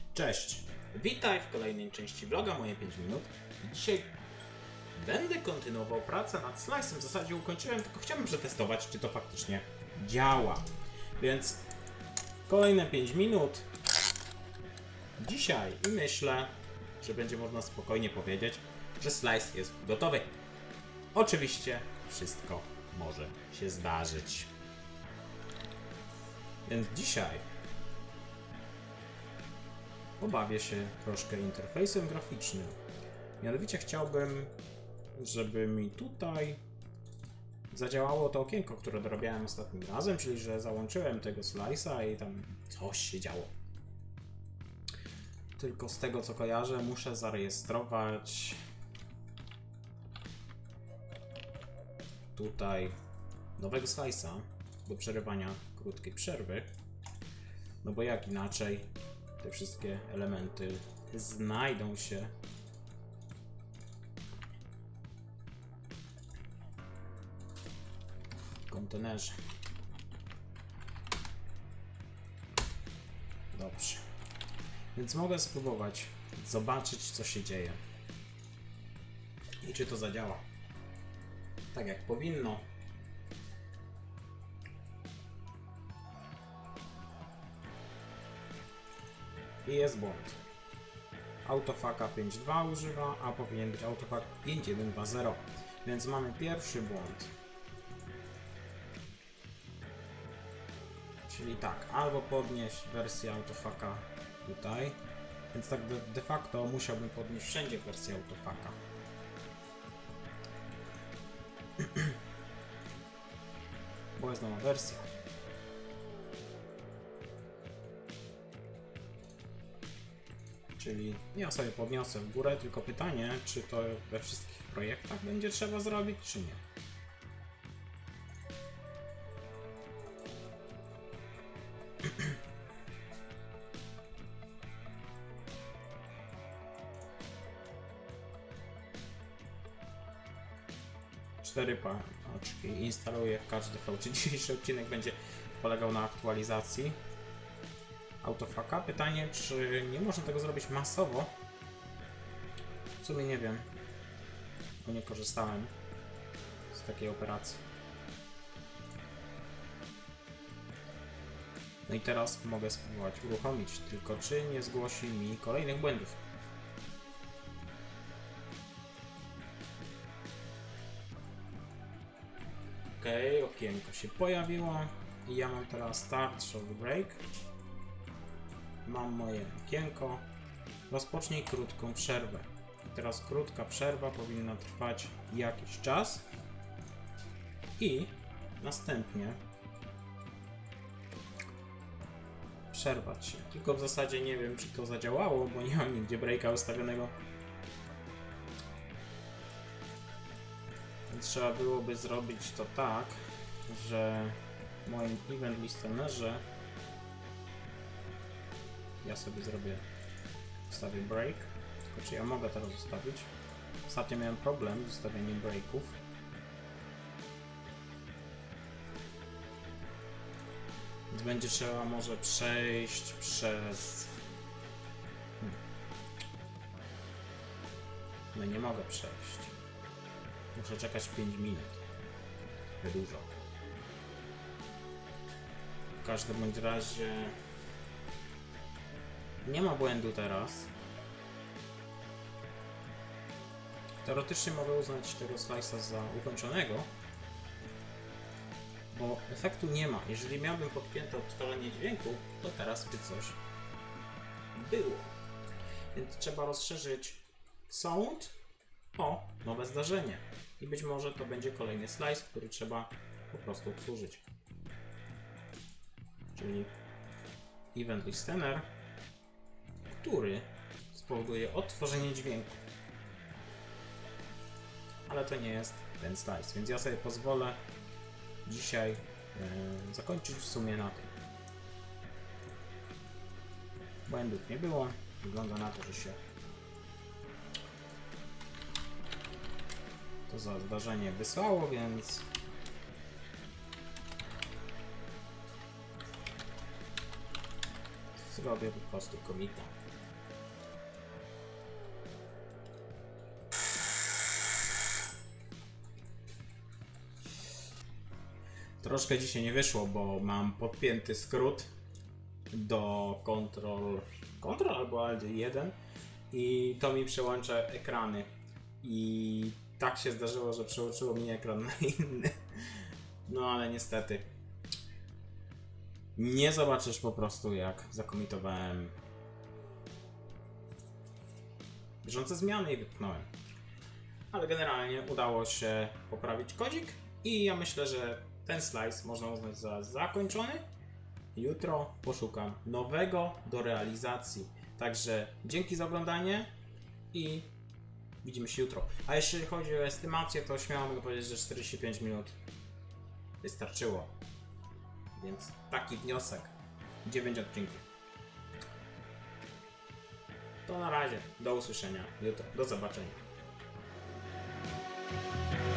Cześć, witaj w kolejnej części vloga Moje 5 minut. Dzisiaj będę kontynuował pracę nad Slice'em. W zasadzie ukończyłem, tylko chciałbym przetestować, czy to faktycznie działa. Więc kolejne 5 minut dzisiaj i myślę, że będzie można spokojnie powiedzieć, że Slice jest gotowy. Oczywiście wszystko może się zdarzyć. Więc dzisiaj pobawię się troszkę interfejsem graficznym. Mianowicie chciałbym, żeby mi tutaj zadziałało to okienko, które dorabiałem ostatnim razem, czyli że załączyłem tego slice'a i tam coś się działo. Tylko z tego co kojarzę, muszę zarejestrować tutaj nowego slice'a do przerywania krótkiej przerwy. No bo jak inaczej te wszystkie elementy znajdą się w kontenerze. Dobrze. Więc mogę spróbować zobaczyć, co się dzieje i czy to zadziała tak jak powinno. I jest błąd. Autofaka 5.2 używa, a powinien być autofak 5.1.2.0. Więc mamy pierwszy błąd. Czyli tak, albo podnieść wersję autofaka tutaj. Więc tak de facto musiałbym podnieść wszędzie wersję autofaka. Bo jest nowa wersja. Czyli ja sobie podniosę w górę, tylko pytanie, czy to we wszystkich projektach będzie trzeba zrobić, czy nie. Cztery paczki instaluję w każdy V. Czy dzisiejszy odcinek będzie polegał na aktualizacji autofaka. Pytanie, czy nie można tego zrobić masowo? W sumie nie wiem, bo nie korzystałem z takiej operacji. No i teraz mogę spróbować uruchomić, tylko czy nie zgłosi mi kolejnych błędów. Okej, okienko się pojawiło i ja mam teraz start show break. Mam moje okienko. Rozpocznij krótką przerwę. I teraz krótka przerwa powinna trwać jakiś czas. I następnie przerwać się. Tylko w zasadzie nie wiem, czy to zadziałało, bo nie mam nigdzie breaka ustawionego. Więc trzeba byłoby zrobić to tak, że w moim event listenerze ja sobie ustawię break, tylko czy ja mogę teraz ustawić? Ostatnio miałem problem z ustawieniem breaków. Więc będzie trzeba może przejść przez... No nie mogę przejść. Muszę czekać 5 minut. To dużo. W każdym bądź razie... Nie ma błędu teraz. Teoretycznie mogę uznać tego slice'a za ukończonego, bo efektu nie ma. Jeżeli miałbym podpięte odtwarzanie dźwięku, to teraz by coś było. Więc trzeba rozszerzyć sound o nowe zdarzenie. I być może to będzie kolejny slice, który trzeba po prostu obsłużyć. Czyli event listener, który spowoduje odtworzenie dźwięku. Ale to nie jest ten slice, więc ja sobie pozwolę dzisiaj zakończyć w sumie na tym. Błędów nie było. Wygląda na to, że się to za zdarzenie wysłało, więc zrobię po prostu commita. Troszkę dzisiaj nie wyszło, bo mam podpięty skrót do Ctrl albo Alt 1 i to mi przełącza ekrany. I tak się zdarzyło, że przełączyło mi ekran na inny. No ale niestety nie zobaczysz po prostu, jak zakomitowałem bieżące zmiany i wypchnąłem. Ale generalnie udało się poprawić kodzik i ja myślę, że ten slice można uznać za zakończony. Jutro poszukam nowego do realizacji. Także dzięki za oglądanie i widzimy się jutro. A jeśli chodzi o estymację, to śmiało mogę powiedzieć, że 45 minut wystarczyło. Więc taki wniosek. 9 odcinków. To na razie. Do usłyszenia jutro. Do zobaczenia.